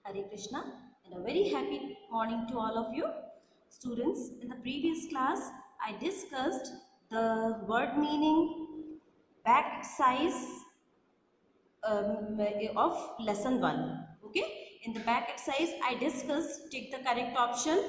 Hare Krishna and a very happy morning to all of you. Students, in the previous class, I discussed the word meaning, back exercise of lesson 1. Okay, in the back exercise, I discussed take the correct option,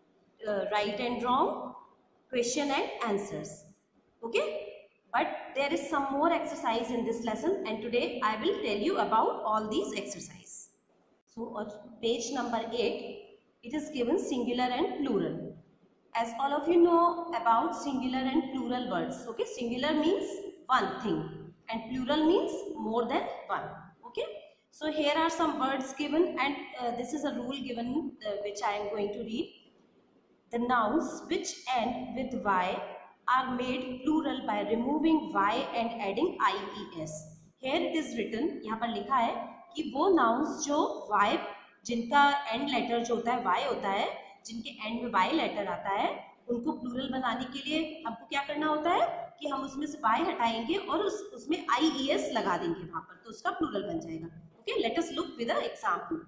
right and wrong, question and answers. Okay, but there is some more exercise in this lesson, and today I will tell you about all these exercises. So on page number 8, it is given singular and plural. As all of you know about singular and plural words. Okay, singular means one thing and plural means more than one. Okay, so here are some words given, and this is a rule given which I am going to read. The nouns which end with y are made plural by removing y and adding ies. Here it is written, यहाँ पर लिखा है कि वो nouns जो y, जिनका and later जो होता है y होता है, जिनके एंड में y लेटर आता है, उनको प्लूरल बनाने के लिए हमको क्या करना होता है कि हम उसमें से y हटाएंगे और उसमें ies लगा देंगे वहां पर, तो उसका प्लूरल बन जाएगा. Okay, let us look with a example.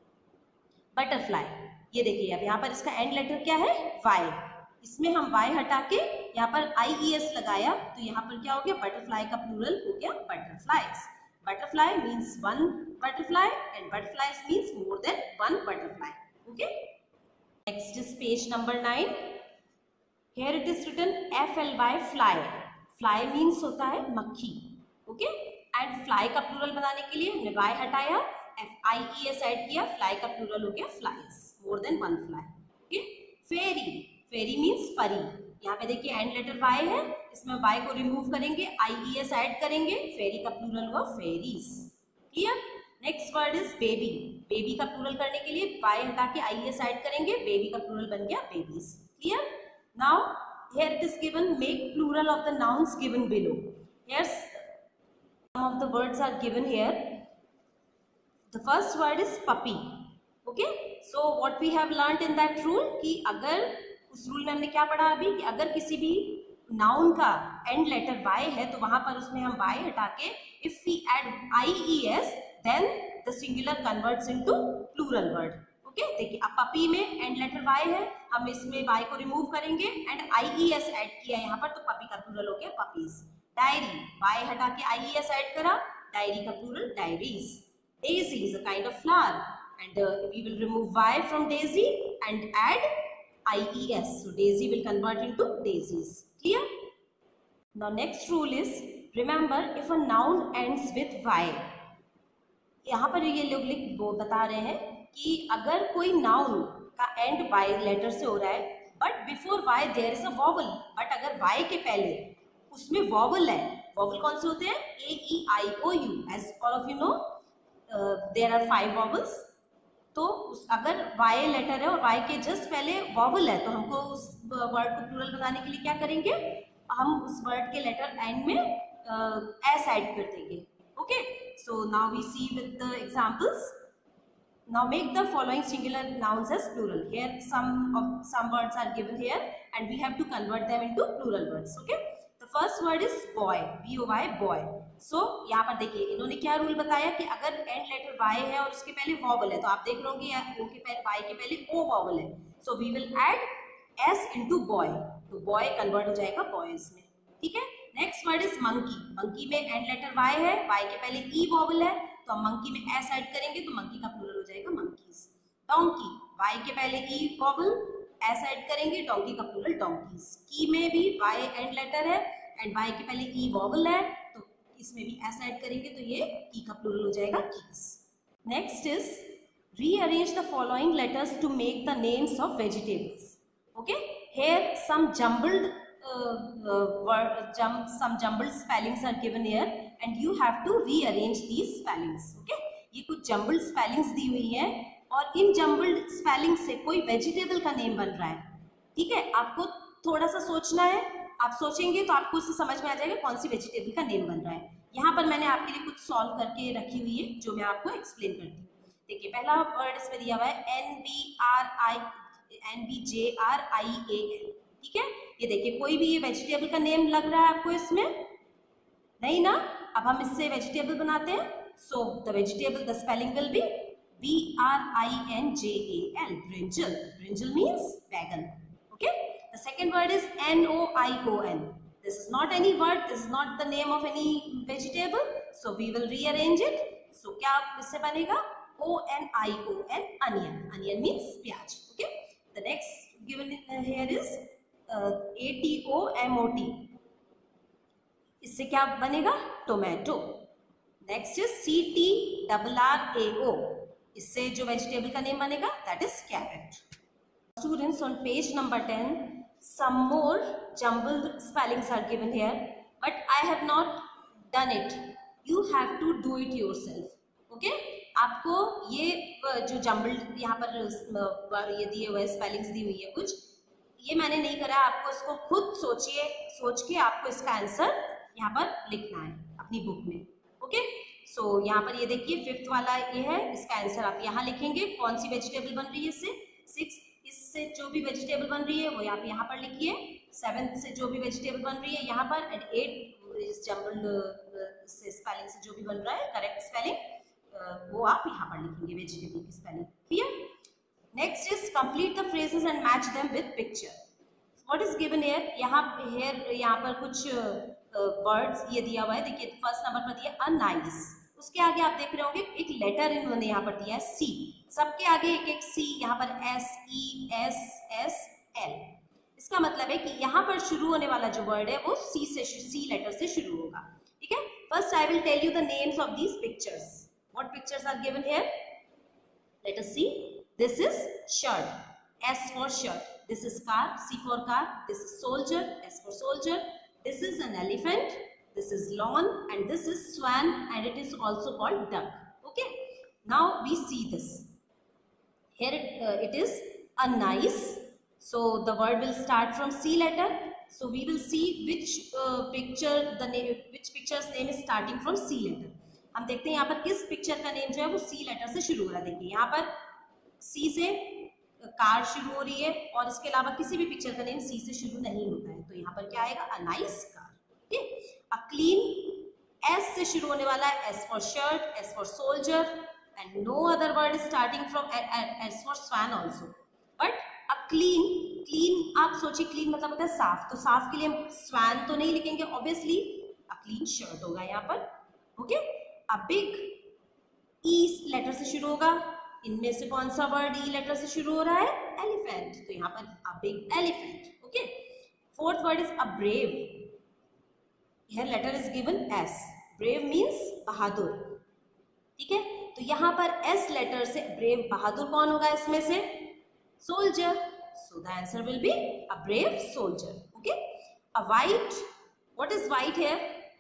Butterfly, ये देखिए अब यहाँ पर इसका एंड लेटर क्या है y, इसमें हम y हटा के यहाँ पर ies लगाया, तो यहाँ पर क्या हो गया, बटरफ्लाई का प्लूरल हो गया butterflies. Butterfly means one butterfly and butterflies means more than one butterfly. Okay. Next is page number 9. Here it is written fly, fly. Fly means होता है मक्खी. Okay. And fly का प्लूरल बनाने के लिए हमने y हटाया, ies ऐड किया, fly का प्लूरल हो गया flies. More than one fly. Okay. Fairy. Fairy means परी. यहाँ पे देखिए एंड लेटर y है, इसमें y को रिमूव करेंगे, ies ऐड करेंगे, फेरी का प्लूरल हुआ fairies. Clear. Next word is baby. Baby का प्लूरल करने के लिए y हटा के ies ऐड करेंगे, बेबी का प्लूरल बन गया babies. Clear. Now here it is given make plural of the nouns given below. Here some of the words are given here. The first word is puppy. Okay, so what we have learned in that rule कि अगर उस rule में हमने क्या पढ़ा अभी कि अगर किसी भी नाउन का एंड लेटर y है तो वहां पर उसमें हम y हटा के if we add ies then the singular converts into plural word. Okay, देखिए अब पपी में एंड लेटर y है, हम इसमें y को रिमूव करेंगे एंड ies ऐड किया यहाँ पर, तो पपी का प्लूरल हो गया पपीज. डायरी, y हटा के ies ऐड करा, डायरी का plural diaries. Daisy is a kind of flower and we will remove y from daisy and add ies, so daisy will convert into daisies. Clear. Now next rule is remember if a noun ends with y. यहाँ पर ये लोग बता रहे हैं कि अगर कोई नाउन का एंड y लेटर से हो रहा है but before y there is a vowel, but अगर y के पहले उसमें वॉवल है, वॉवल कौन से होते हैं, a e i o u, as all of you know there are 5 vowels. तो अगर y लेटर है और y के जस्ट पहले वॉवल है तो हमको उस वर्ड को प्लूरल बनाने के लिए क्या करेंगे, हम उस वर्ड के लेटर एंड में s ऐड कर देंगे. Okay, so now we see with the examples. Now make the following singular nouns as plural. Here some words are given here and we have to convert them into plural words. Okay, the first word is boy, b o y, boy. So यहाँ पर देखिए इन्होंने क्या rule बताया कि अगर and letter y है और उसके पहले वॉवल है तो आप देख रहे होंगे o के पहले y के पहले o वॉवल है, so we will add s into boy, तो बॉय कन्वर्ट हो जाएगा बॉयज में. ठीक है. Next word is monkey. Monkey में एंड लेटर y है, y के पहले e वॉवल है, तो हम मंकी में s ऐड करेंगे तो मंकी का प्लूरल हो जाएगा मंकीज. डोंकी, y के पहले e वॉवल, s ऐड करेंगे, डोंकी का प्लूरल डोंकीज. की में भी y एंड लेटर है एंड y के पहले e वॉवल है, तो इसमें भी s ऐड करेंगे तो ये की का प्लूरल हो जाएगा keys. Next is rearrange the following letters to make the names of vegetables. Okay, here some jumbled spellings are given here and you have to rearrange these spellings. Okay, ये कुछ jumbled spellings दी हुई है और इन jumbled spelling से कोई vegetable का name बन रहा है. ठीक है, आपको थोड़ा सा सोचना है, आप सोचेंगे तो आपको उससे समझ में आ जाएगा कौन सी वेजिटेबल का नेम बन रहा है. यहाँ पर मैंने आपके लिए कुछ सॉल्व करके रखी हुई है जो मैं आपको एक्सप्लेन करती हूँ. देखिए पहला वर्ड इसमें दिया हुआ है NBJRIAL. ठीक है, ये देखिए कोई भी ये वेजिटेबल का नेम लग रहा है आपको इसमें नहीं ना. अब हम इससे वेजिटेबल बनाते हैं, so the vegetable the spelling will be BRINJAL, brinjal. Brinjal means bagan. Okay. The second word is NOION. This is not any word. This is not the name of any vegetable. So we will rearrange it. So क्या इससे बनेगा? ONION, onion. Onion means प्याज. Okay. The next given here is ATOMOT. इससे क्या बनेगा? Tomato. Next is CTRRAO. इससे जो vegetable का नेम बनेगा that is carrot. Students, on page number 10, some more jumbled spellings are given here, but I have not done it. You have to do it yourself. Okay? आपको ये जो jumbled यहाँ पर ये दिए हुए स्पेलिंग्स दी हुई है कुछ, ये मैंने नहीं करा. आपको इसको खुद सोच के आपको इसका आंसर यहाँ पर लिखना है अपनी बुक में. ओके. सो यहाँ पर ये देखिए 5th वाला ये है, इसका आंसर आप यहाँ लिखेंगे. कौन सी वेजिटेबल बन रही है इससे? 6 इससे जो भी वेजिटेबल बन रही है वो आप यहाँ पर लिखिए. 7th से जो भी वेजिटेबल बन रही है यहाँ पर, एंड 8 इस जम्बल्ड स्पेलिंग से जो भी बन रहा है करेक्ट स्पेलिंग वो आप यहाँ पर लिखेंगे वेजिटेबल की spelling. Clear? Next is complete the phrases and match them with picture. What is given here? यहाँ पर कुछ वर्ड्स ये दिया हुआ है. देखिए फर्स्ट नंबर पर दिया अ नाइस. उसके आगे आप देख रहे होंगे एक लेटर इन्होंने यहाँ पर दिया है सी. सबके आगे एक एक सी, यहाँ पर SESSL. इसका मतलब है कि यहाँ पर शुरू होने वाला जो वर्ड है वो सी लेटर से शुरू होगा. ठीक है. First I will tell you the names of these pictures. What pictures are given here? Let us see. This is shirt. S for shirt. This is car. C for car. This is soldier. S for soldier. This is an elephant. This is lawn, and this is swan, and it is also called duck. Okay. Now we see this. Here it is a nice. So the word will start from C letter. So we will see which picture's name is starting from C letter. हम देखते हैं यहाँ पर किस picture का name जो है वो C लेटर से शुरू हो रहा है. देखिए यहाँ पर C से कार शुरू हो रही है और इसके अलावा किसी भी पिक्चर का नेम C से शुरू नहीं होता है. तो यहाँ पर क्या आएगा? A nice car. A clean. S से शुरू होने वाला है. S for shirt, S for soldier, and no other word is starting from S for swan also. But a clean आप सोचिए clean मतलब होता है साफ. तो साफ के लिए हम swan तो नहीं लिखेंगे obviously. A clean shirt होगा यहाँ पर. Okay. A big. E letter से शुरू होगा. इनमें से कौन सा वर्ड E लेटर से शुरू हो रहा है? Elephant. तो यहाँ पर a big elephant. Okay. 4th word is a brave. Here letter is given S. Brave means बहादुर. ठीक है. तो यहाँ पर S लेटर से brave बहादुर कौन होगा इसमें से? Soldier. So the answer will be a brave soldier. Okay. A white. What is white here?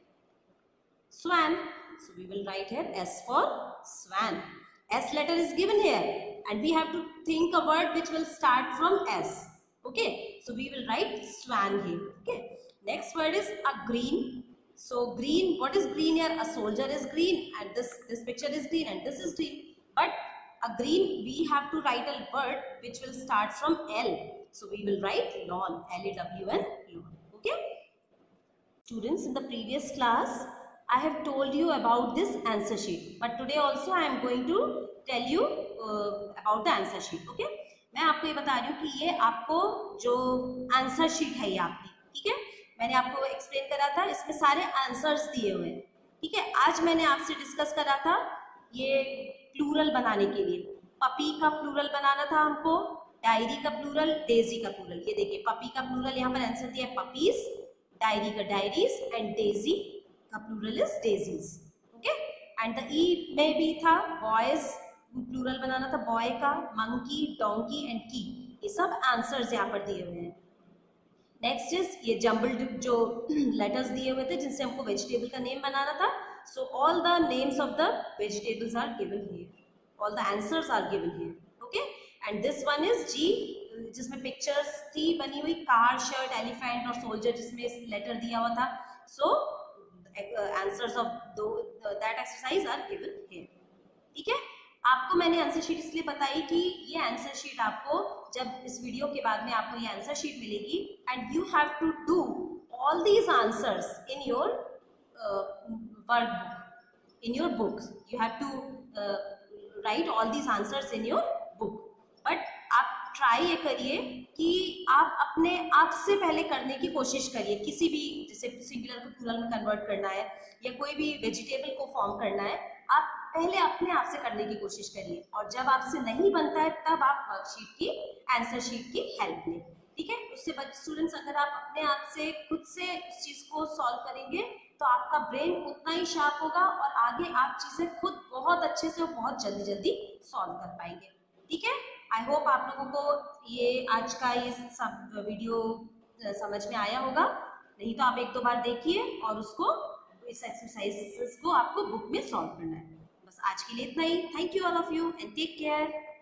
Swan. So we will write here S for swan. S letter is given here, and we have to think a word which will start from S. Okay. So we will write swan here. Okay. Next word is a green. So green, what is green here? A soldier is green, and this picture is green, and this is green. But a green, we have to write a word which will start from L. So we will write lawn. LAWN, lawn. Okay. Students, in the previous class, I have told you about this answer sheet. But today also I am going to tell you about the answer sheet. Okay. मैं आपको ये बता रही हूँ कि ये आपको जो आंसर शीट है ये आपकी. ठीक है. मैंने आपको एक्सप्लेन करा था, इसमें सारे आंसर्स दिए हुए हैं. ठीक है. आज मैंने आपसे डिस्कस करा था ये प्लूरल बनाने के लिए. पपी का प्लूरल बनाना था हमको, डायरी का प्लूरल, डेजी का प्लूरल. ये देखिए पपी का प्लूरल यहाँ पर आंसर दिया है पपीज, डायरी का डायरीज, एंड डेजी का plural is daisies. Okay. And the E में भी था बॉयज, प्लूरल बनाना था बॉय का, मंकी, डोंकी एंड की. ये सब आंसर्स यहाँ पर दिए हुए हैं. नेक्स्ट इज ये जम्बल्ड जो लेटर्स दिए हुए थे जिनसे हमको वेजिटेबल का नेम बनाना था. So all the names of the vegetables are given here, all the answers are given here. Okay. And this one is G, जिसमें पिक्चर्स थी बनी हुई, कार, शर्ट, एलिफेंट और सोल्जर, जिसमें लेटर दिया हुआ था. So answers of that exercise are given here. ठीक है. आपको मैंने आंसर शीट इसलिए बताई कि ये आंसर शीट आपको जब इस वीडियो के बाद में आपको ये आंसर शीट मिलेगी, and you have to do all these answers in your workbook, in your books. You have to write all these answers in your book, but आप ट्राई ये करिए कि आप अपने आप से पहले करने की कोशिश करिए। किसी भी, जैसे सिंगुलर को प्लूरल में कन्वर्ट करना है या कोई भी वेजिटेबल को फॉर्म करना है, आप पहले अपने आप से करने की कोशिश करिए, और जब आपसे नहीं बनता है तब आप वर्कशीट की, आंसर शीट की हेल्प लें। ठीक है, उससे स्टूडेंट्स अगर आप अपने आप से खुद से इस चीज को सॉल्व करेंगे तो आपका ब्रेन उतना ही शार्प होगा और आगे आप चीजें खुद बहुत अच्छे से और बहुत जल्दी जल्दी सॉल्व कर पाएंगे। ठीक है, आई होप आप लोगों को ये आज का ये सब वीडियो समझ में आया होगा। नहीं तो आप एक दो बार देखिए और उसको, इस एक्सरसाइजेस को आपको बुक में सॉल्व करना है। बस आज के लिए इतना ही। Thank you all of you and take care.